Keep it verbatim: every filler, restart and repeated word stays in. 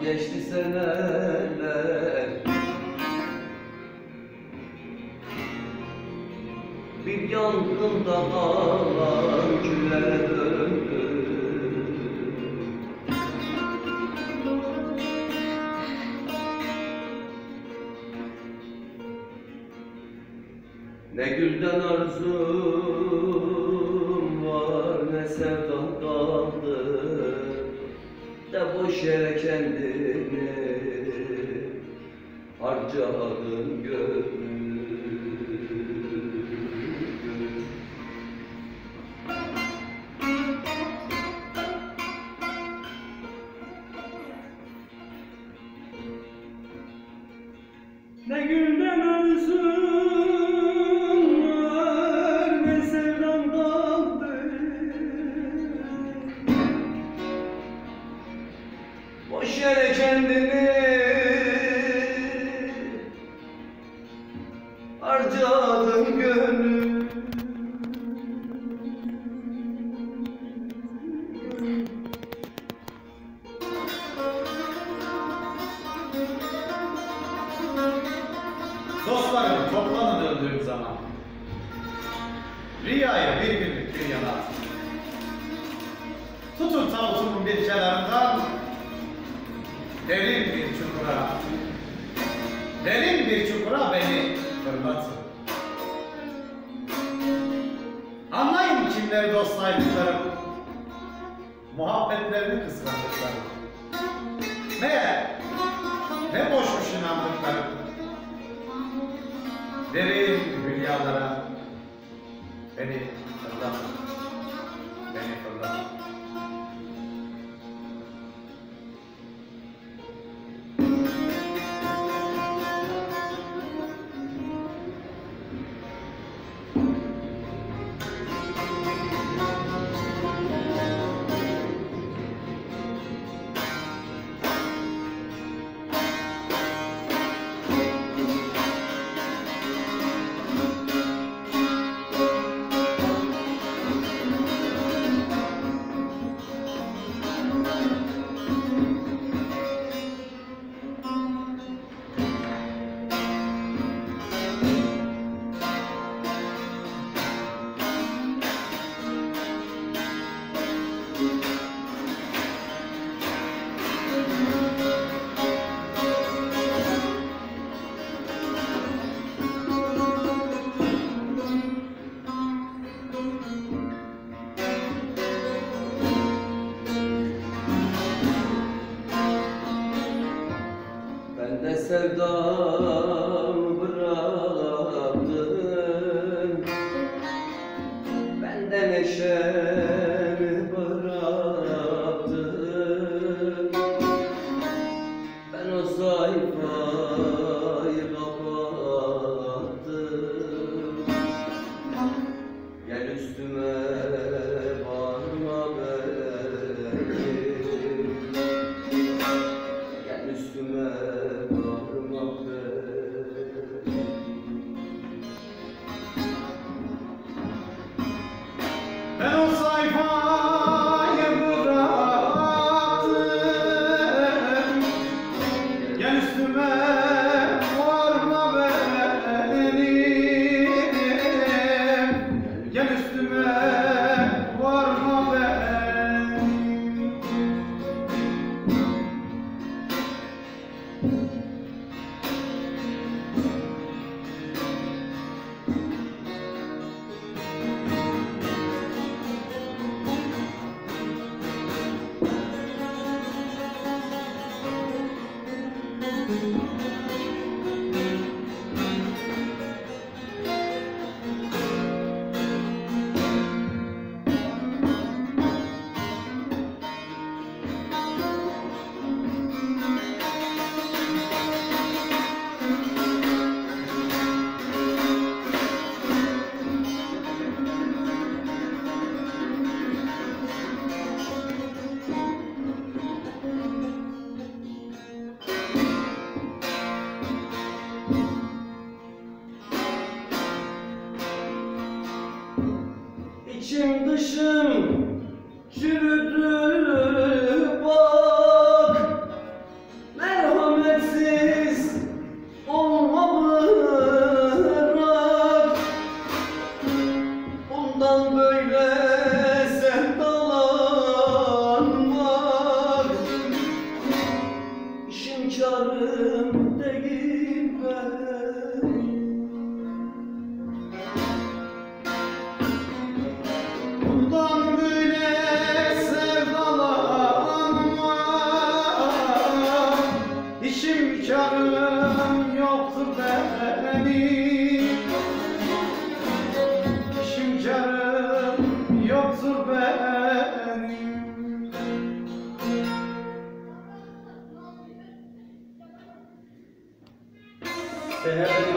geçti seneler, bir yangında dağlar küllere döndü. Ne gülden arzum var, ne sevdam kaldı, de boş yere kendini harcadın gönlüm. Ne gülden arzum var, ne sevdam kaldı, boş yere kendini harcadın gönlüm. Dostlarım toplanın öldüğüm zaman, rüyayı bir günlük dünyana, tutun tavutumun bir kenarından, derin bir çukura, derin bir çukura beni fırlatın. Anlayın kimleri dost saydıklarım, muhabbetlerini kıskandıklarım, meğer ne boşmuş inandıklarım. Derin hülyalara beni fırlatın, beni fırlatın. seherleri